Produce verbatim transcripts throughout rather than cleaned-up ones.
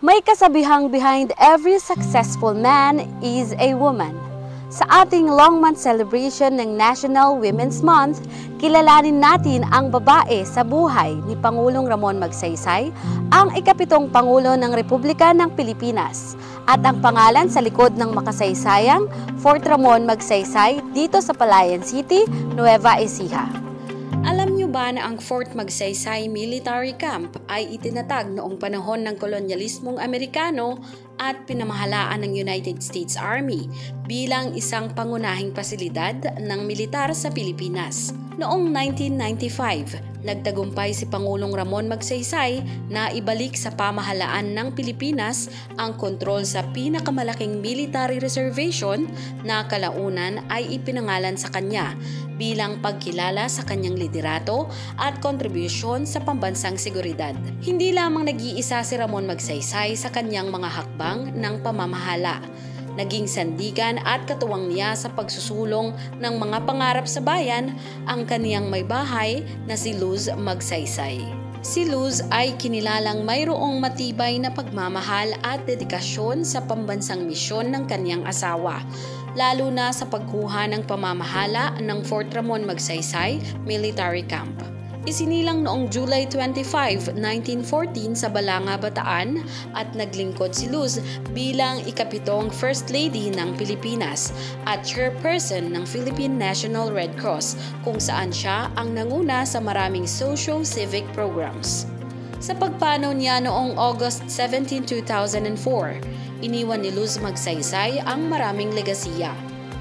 May kasabihang behind every successful man is a woman. Sa ating long month celebration ng National Women's Month, kilalanin natin ang babae sa buhay ni Pangulong Ramon Magsaysay, ang ikapitong Pangulo ng Republika ng Pilipinas, at ang pangalan sa likod ng makasaysayang Fort Ramon Magsaysay dito sa Palayan City, Nueva Ecija. Alam niyo ba na ang Fort Magsaysay Military Camp ay itinatag noong panahon ng kolonyalismong Amerikano at pinamahalaan ng United States Army bilang isang pangunahing pasilidad ng militar sa Pilipinas. Noong nineteen ninety-five, nagtagumpay si Pangulong Ramon Magsaysay na ibalik sa pamahalaan ng Pilipinas ang kontrol sa pinakamalaking military reservation na kalaunan ay ipinangalan sa kanya bilang pagkilala sa kanyang liderato at kontribusyon sa pambansang seguridad. Hindi lamang nag-iisa si Ramon Magsaysay sa kanyang mga hakbang ng pamamahala. Naging sandigan at katuwang niya sa pagsusulong ng mga pangarap sa bayan ang kaniyang may bahay na si Luz Magsaysay. Si Luz ay kinilalang mayroong matibay na pagmamahal at dedikasyon sa pambansang misyon ng kaniyang asawa, lalo na sa pagkuha ng pamamahala ng Fort Ramon Magsaysay Military Camp. Isinilang noong July twenty-fifth, nineteen fourteen sa Balanga, Bataan at naglingkod si Luz bilang ikapitong First Lady ng Pilipinas at chairperson ng Philippine National Red Cross, kung saan siya ang nanguna sa maraming socio-civic programs. Sa pagpanaw niya noong August seventeenth, two thousand four, iniwan ni Luz Magsaysay ang maraming legasiya.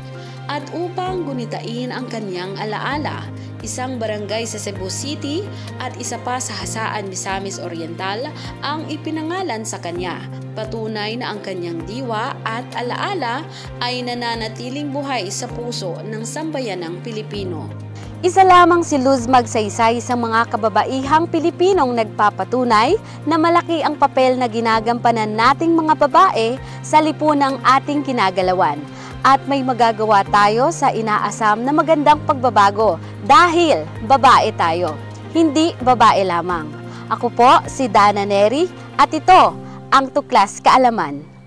At upang gunitain ang kanyang alaala, isang barangay sa Cebu City at isa pa sa Hasaan, Misamis Oriental ang ipinangalan sa kanya. Patunay na ang kanyang diwa at alaala ay nananatiling buhay sa puso ng sambayanang Pilipino. Isa lamang si Luz Magsaysay sa mga kababaihang Pilipinong nagpapatunay na malaki ang papel na ginagampanan nating mga babae sa lipunang ating kinagalawan. At may magagawa tayo sa inaasam na magandang pagbabago dahil babae tayo, hindi babae lamang. Ako po si Dana Neri at ito ang Tuklas Kaalaman.